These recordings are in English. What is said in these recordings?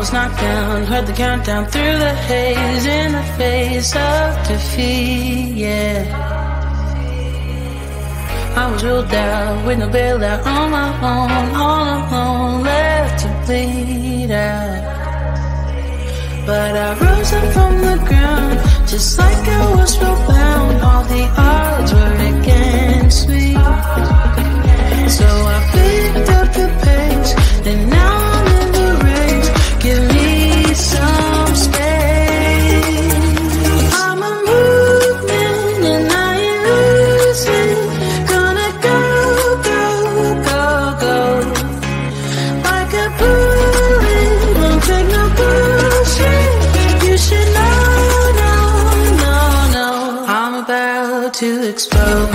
was knocked down, heard the countdown through the haze, in the face of defeat, yeah. I was ruled out with no bailout, on my own, all alone, left to bleed out. But I rose up from the ground, just like I was spellbound. All the odds were against me, so I picked up the pace, and now I'm in the race. Give me some space. I'm a movement and I ain't losing. Gonna go, go, go, go. Like a bullet, won't take no bullshit. You should know, no, no, no. I'm about to explode.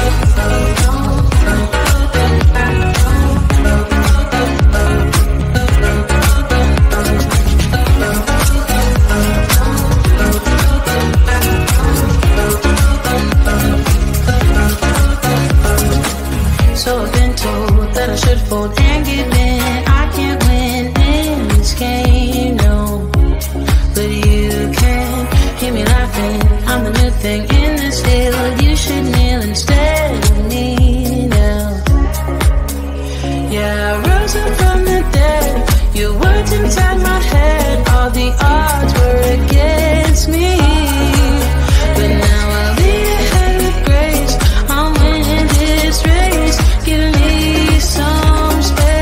So I've been told that I should fold and give in. I can't win in this game, no. But you can hear me laughing. I'm the new thing in this field. You should kneel instead of me now. Yeah, I rose up from the dead. Your words inside my head. All the odds were against me, but now I'll lead ahead with grace. I'm winning this race. Give me some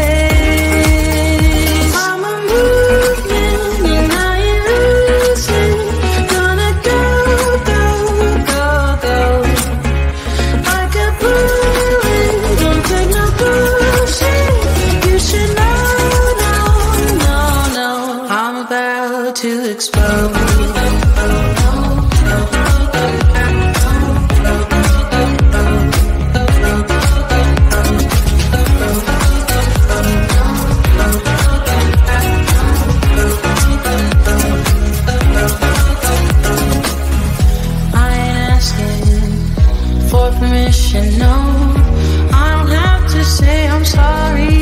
space. I'm a movement and I ain't losing. Gonna go, go, go, go. Like a bullet, don't take no bullshit. You should know, no, no, no. I'm about to explode. Permission, no, I don't have to say I'm sorry.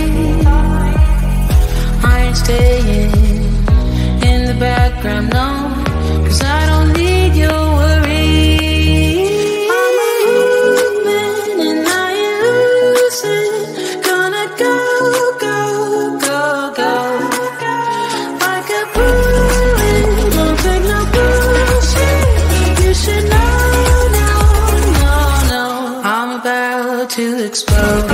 I ain't staying in the background, no, 'cause I don't need your worry. I'm a movement and I ain't losing. Gonna go, go, go, go. Like a bullet, don't take no bullshit. You should know. I'm about to explode.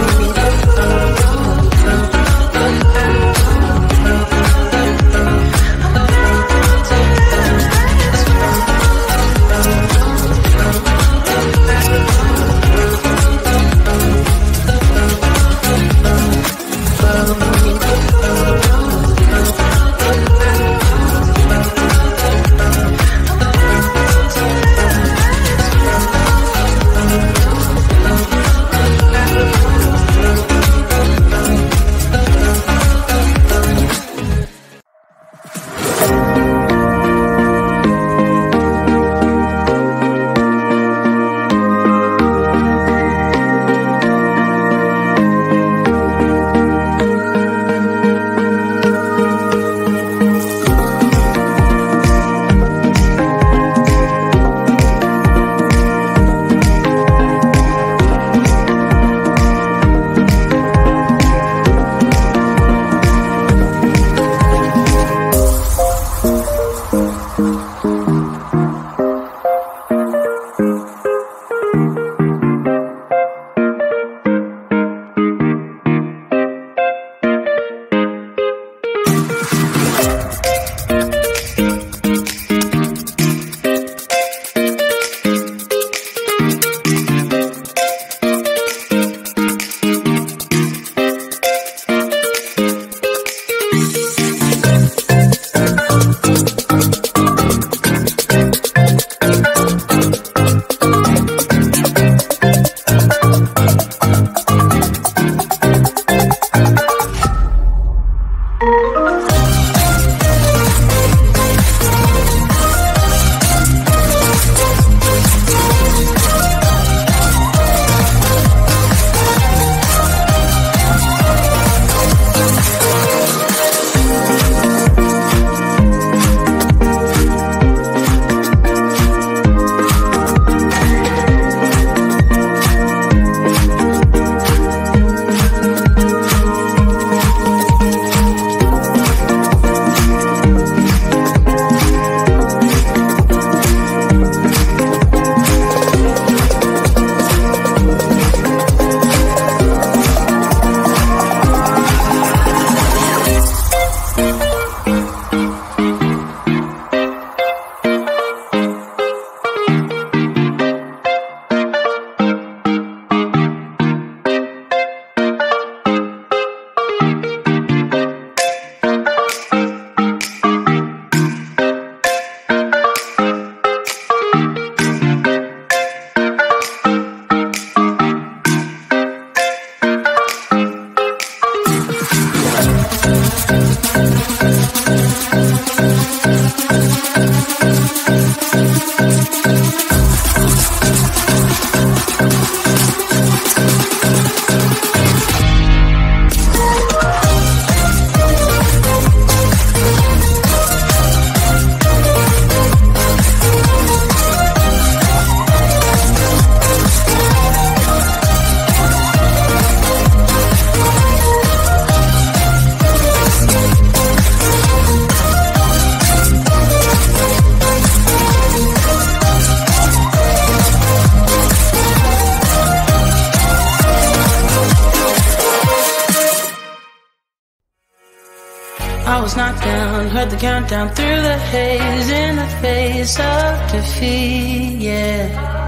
I was knocked down, heard the countdown through the haze, in the face of defeat, yeah.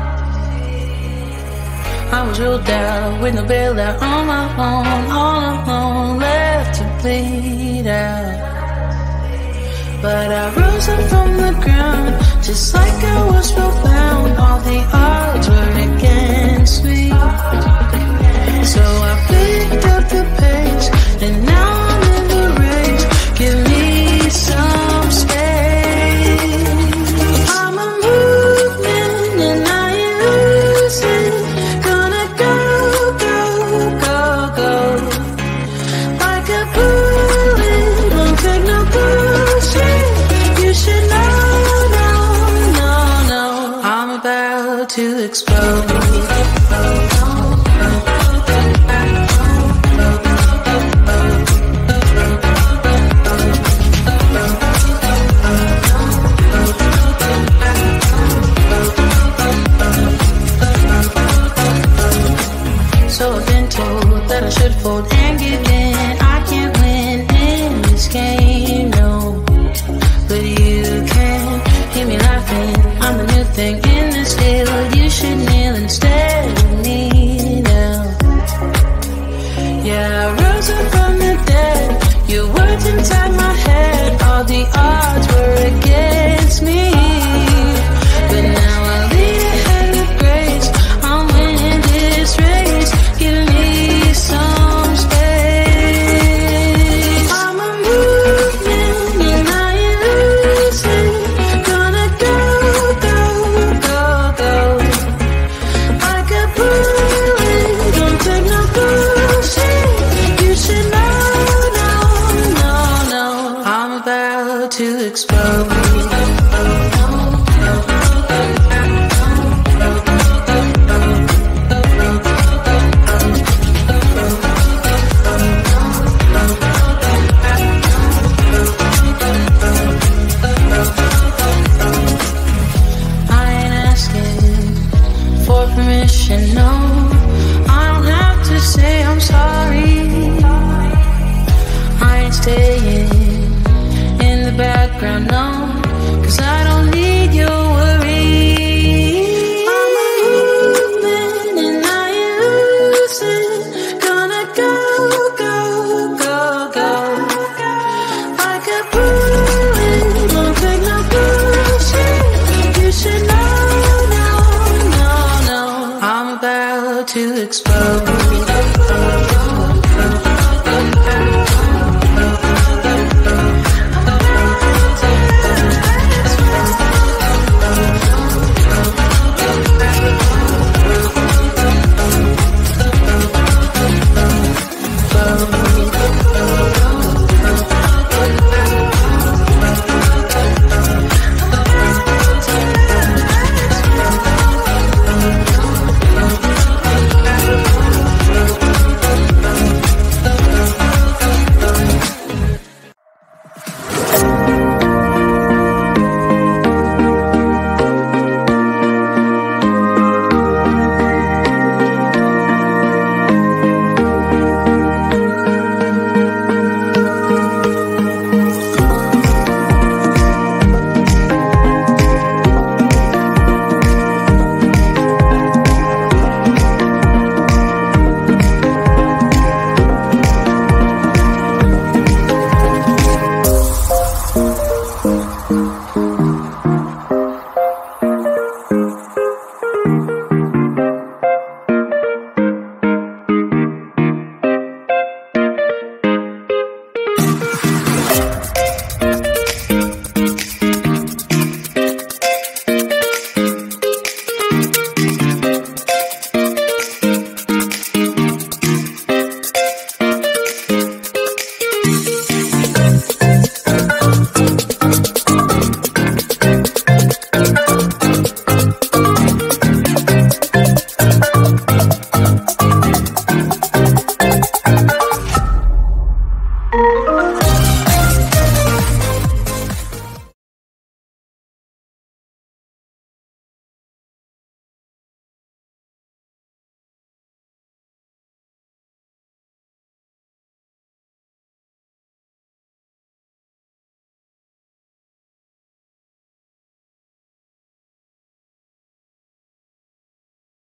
I was ruled out with no bailout, on my own, all alone, left to bleed out. But I rose up from the ground, just like I was spellbound. All the odds were against me, so I picked up the pace, and now I'm in the race. Give me some space. I'm a movement and I ain't losing. Gonna go, go, go, go. Like a bullet, won't take no bullshit. You should know, no, no, no. I'm about to explode. So I've been told that I should fold and give in. I can't win in this game, no. But you can hear me laughing. I'm the new thing in this field. You should kneel instead of me now. Yeah, I rose up from the dead. Your words inside my head. All the odds were against me, but now I lead ahead with grace. I'm winning this race. Give me some space. I'm a movement and I ain't losing. Gonna go, go, go, go. Like a bullet, don't take no bullshit. You should know, no, no, no. I'm about to explode. Permission, no, I don't have to say I'm sorry. I ain't staying in the background, no, 'cause I don't need your worry. I'm a movement and I ain't losing. Gonna go, go, go, go. Like a bullet, won't take no bullshit. You should know, no, no, no. I'm about to explode.